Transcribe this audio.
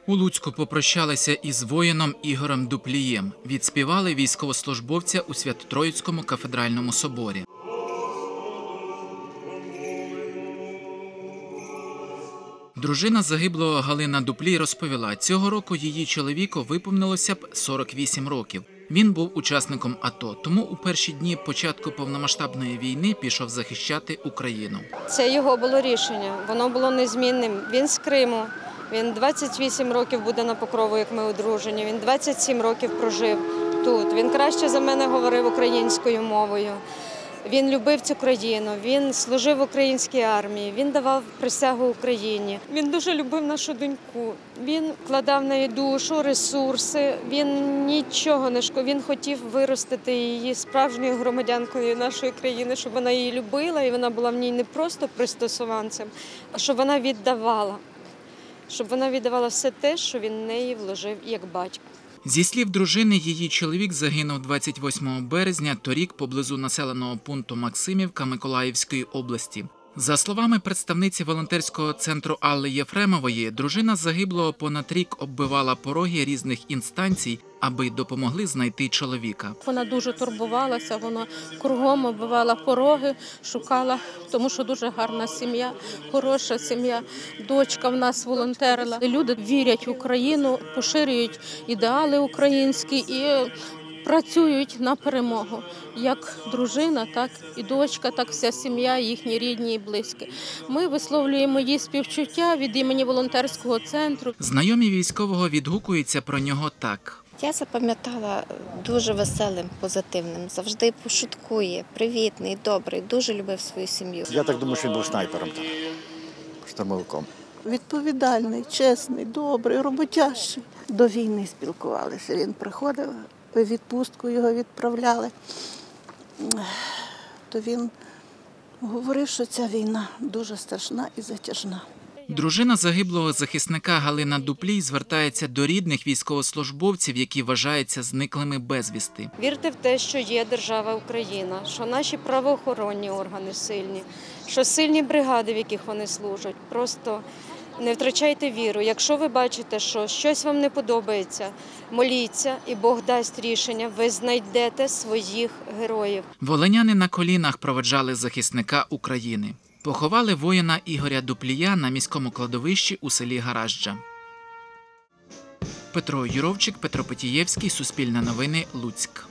У Луцьку попрощалися із воїном Ігорем Дуплієм. Відспівали військовослужбовця у Свято-Троїцькому кафедральному соборі. Дружина загиблого Галина Дуплій розповіла, цього року її чоловіку виповнилося б 48 років. Він був учасником АТО, тому у перші дні початку повномасштабної війни пішов захищати Україну. Це його було рішення, воно було незмінним. Він з Криму, він 28 років буде на Покрову, як ми одружені, він 27 років прожив тут. Він краще за мене говорив українською мовою. Він любив цю країну, він служив в українській армії, він давав присягу Україні. Він дуже любив нашу доньку, він вкладав в неї душу, ресурси, він нічого не шкодував. Він хотів виростити її справжньою громадянкою нашої країни, щоб вона її любила і вона була в ній не просто пристосуванцем, а щоб вона віддавала. Щоб вона віддавала все те, що він в неї вложив як батько. Зі слів дружини, її чоловік загинув 28 березня торік поблизу населеного пункту Максимівка Миколаївської області. За словами представниці волонтерського центру Алли Єфремової, дружина загиблого понад рік оббивала пороги різних інстанцій, аби допомогли знайти чоловіка. Вона дуже турбувалася, вона кругом оббивала пороги, шукала, тому що дуже гарна сім'я, хороша сім'я. Дочка в нас волонтерила. Люди вірять в Україну, поширюють ідеали українські і працюють на перемогу. Як дружина, так і дочка, так вся сім'я, їхні рідні і близькі. Ми висловлюємо їй співчуття від імені волонтерського центру. Знайомі військового відгукуються про нього так. Я запам'ятала дуже веселим, позитивним, завжди пошуткує, привітний, добрий, дуже любив свою сім'ю. Я так думаю, що він був снайпером там, штурмовиком. Відповідальний, чесний, добрий, роботящий. До війни спілкувалися. Він приходив, у відпустку його відправляли. То він говорив, що ця війна дуже страшна і затяжна. Дружина загиблого захисника Галина Дуплій звертається до рідних військовослужбовців, які вважаються зниклими безвісти. Вірте в те, що є держава Україна, що наші правоохоронні органи сильні, що сильні бригади, в яких вони служать. Просто не втрачайте віру. Якщо ви бачите, що щось вам не подобається, моліться, і Бог дасть рішення, ви знайдете своїх героїв. Волиняни на колінах проведжали захисника України. Поховали воїна Ігоря Дуплія на міському кладовищі у селі Гаражджа. Петро Юровчик, Петро Петієвський, Суспільне новини, Луцьк.